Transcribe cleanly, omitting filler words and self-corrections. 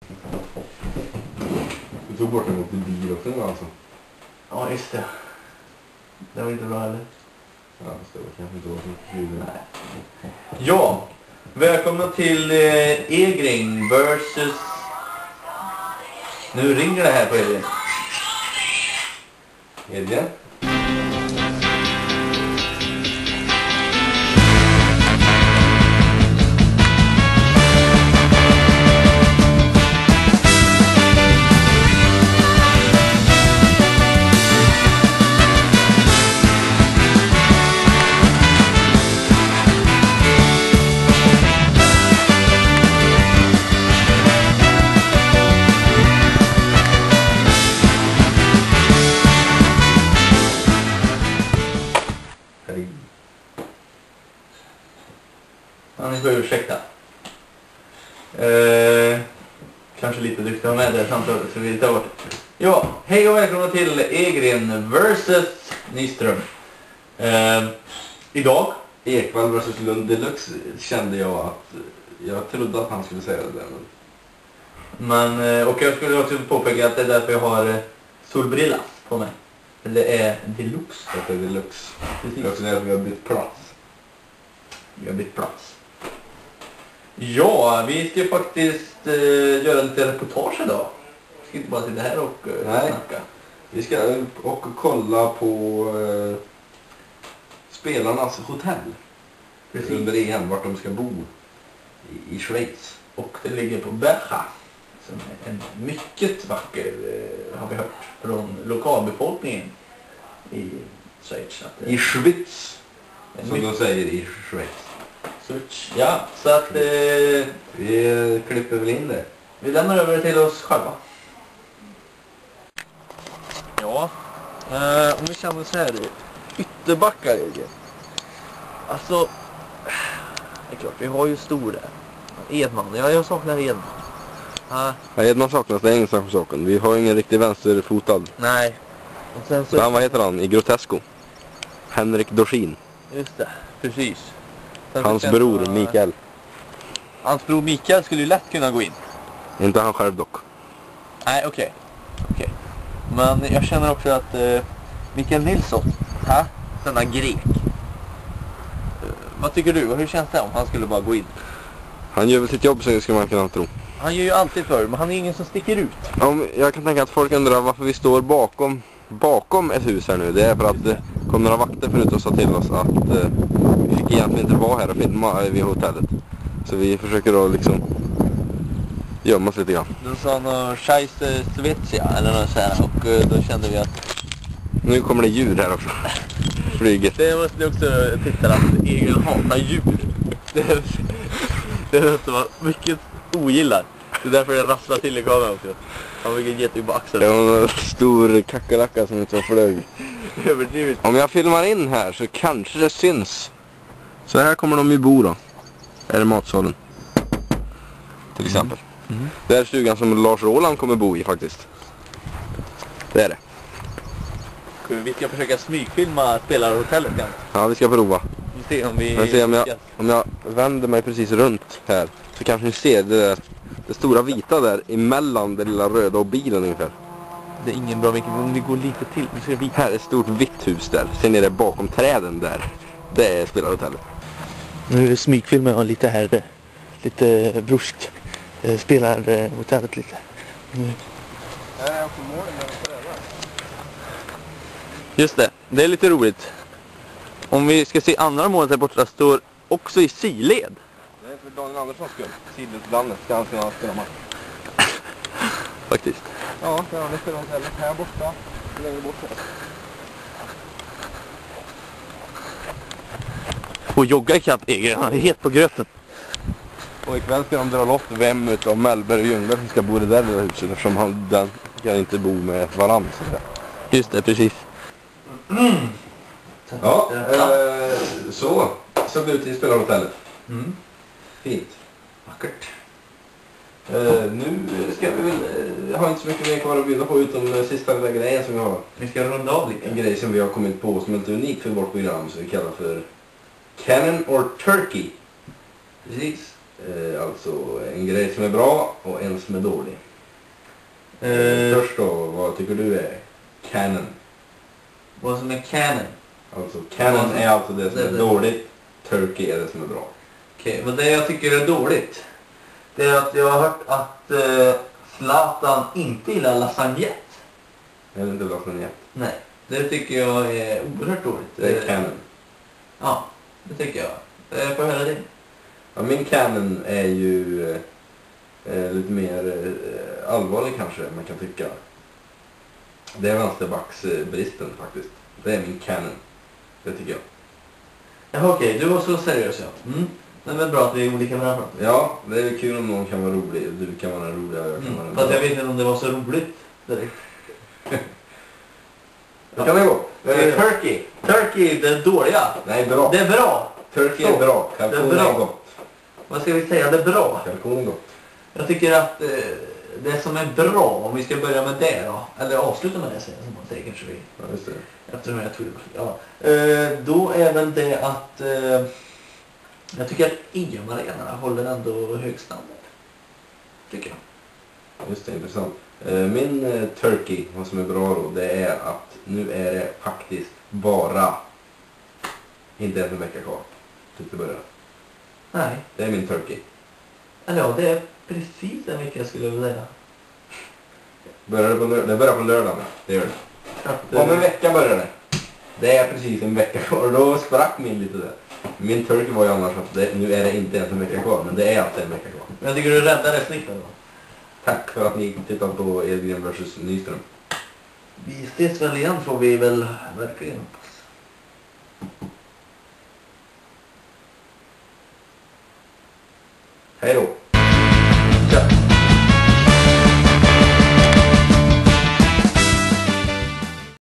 Du tog bort den mot din bil också nu alltså. Ja, just det. Det var inte bra heller. Ja, det var kanske inte så mycket. Nej. Ja, välkomna till Egring versus... Nu ringer det här på Egring. Edvin? Ja, ni får ursäkta. Kanske lite duktig att ha med det samtalet så vi tar bort. Ja, hej och välkomna till Egrin versus Nyström. Idag Ekvall versus Lund Deluxe kände jag att... Jag trodde att han skulle säga det där. Men, och jag skulle också påpeka att det är därför jag har solbrilla på mig. Det är deluxe. Det är Deluxe. Precis. Det är också därför vi har bytt plats. Vi har bytt plats. Ja, vi ska faktiskt göra lite reportage idag. Vi ska inte bara sitta här och snacka. Vi ska och kolla på spelarnas hotell. Precis. Under EM, vart de ska bo i Schweiz. Och det ligger på Bercha. Som är en mycket vacker, har vi hört, från lokalbefolkningen i Schweiz. I Schweiz, som mycket... de säger i Schweiz. Ja, så att vi klipper väl in det. vi lämnar över det till oss själva. Ja, om vi känner så här, ytterbackar Jörgen. Alltså, det är klart, vi har ju stor där. Edman, jag saknar Edman. Ja, Edman saknas, det är ingen sak för saken. Vi har ingen riktig vänsterfotad. Nej. Och sen så... Han, vad heter han? I Grotesco. Henrik Dorsin. Just det, precis. Sen Hans så bror Mikael. Hans bror Mikael skulle ju lätt kunna gå in. Inte han själv dock. Nej, okej. Men jag känner också att Mikael Nilsson, denna grek. Vad tycker du? Hur känns det om han skulle bara gå in? Han gör väl sitt jobb, så ska man kunna tro. Han gör ju alltid för, men han är ingen som sticker ut. Jag kan tänka att folk undrar varför vi står bakom ett hus här nu. Det är för att det kom några vakter förut och sa till oss att vi fick egentligen inte vara här och filma vid hotellet. Så vi försöker då liksom gömma oss lite grann. De sa någon scheisse Svetsia eller något så här, och då kände vi att... Nu kommer det djur här också. Flyget. Det måste ni också titta att Egil hatar djur. Det är något som man mycket ogillar. Det är därför det rasslar till i kameran också. Han vill ge till på axeln. Det var en stor kackerlacka som inte var flög. Överdrivet. Om jag filmar in här så kanske det syns. Så här kommer de ju bo då. Är det matsalen. Till exempel. Det är stugan som Lars Roland kommer bo i faktiskt. Det är det. Vi ska försöka smygfilma spelarhotellet igen. Ja, vi ska prova. Vi ser om vi... Jag ser om jag vänder mig precis runt här så kanske ni ser det stora vita där emellan det lilla röda och bilen ungefär. Det är ingen bra vinkel, om vi går lite till. Vi ser vita. Här är ett stort vitt hus där. Sen är det bakom träden där. Det är spelarhotellet. Nu smygfilmar jag lite här. Lite bruskt. Spelar hotellet lite. Just det är lite roligt. Om vi ska se andra målet här borta står också i sidled. Det är för Daniel Anderssons skull. Sidledslandet ska han spela match. Faktiskt. Ja, det är spelarhotellet här borta. Längre bort här. Och jogga i kapp Egil, han är helt på gröten. Och ikväll ska de dra lopp vem utav Mellberg och Ljungberg som ska bo i det där lilla huset. Eftersom den kan inte bo med varann. Just det, precis. Ja, så såg det ut i spelarhotellet. Fint. Vackert. Nu ska vi väl ha inte så mycket mer kvar att bjuda på utom sista lilla grejen som vi har. Vi ska runda av lite. En grej som vi har kommit på som är lite unik för vårt program som vi kallar för Cannon or Turkey. Precis. Alltså en grej som är bra och en som är dålig. Först då, vad tycker du är canon? Vad som är canon? Alltså canon är alltså det som är dåligt, turkey är det som är bra. Okej, men det jag tycker är dåligt, det är att jag har hört att Zlatan inte gillar lasagne. Är det inte lasagne? Nej, det tycker jag är oerhört dåligt. Det är canon. Ja, det tycker jag. Det får jag höra din. Ja, min canon är ju lite mer allvarlig kanske man kan tycka. Det är vänsterbacksbristen faktiskt. Det är min canon. Det tycker jag. Ja, okej, du var så seriös, ja. Det är väl bra att vi är olika med varandra. Ja, det är kul om någon kan vara rolig. Du kan vara rolig och jag kan vara Fast jag vet inte om det var så roligt direkt. Då kan det gå. Turkey. Turkey, det är dåliga. Nej, bra. Det är bra. Turkey är bra. Kalkon är gott. Vad ska vi säga? Det är bra. Kalkon är gott. Jag tycker att det som är bra, om vi ska börja med det då, eller avsluta med det sen, som man säger kanske vi. Ja, just det. Eftersom jag tror ja. Då är väl det att jag tycker att EM-arenorna håller ändå hög standard. Tycker jag. Just det, intressant. Min turkey, vad som är bra då, det är att nu är det faktiskt bara inte ens en vecka kvar. Typ det börjar. Nej. Det är min turkey. Eller ja, det är precis en vecka skulle jag vilja säga. Det börjar på lördag. Det gör det. Om en vecka börjar det. Det är precis en vecka kvar. Och då sprack min lite där. Min turkey var ju annars att nu är det inte ens en vecka kvar. Men det är alltid en vecka kvar. Men jag tycker du räddade snippen då. Tack för att ni tittade på Edgren vs Nyström. Vi ses väl igen, får vi väl verkligen hoppas. Hej då.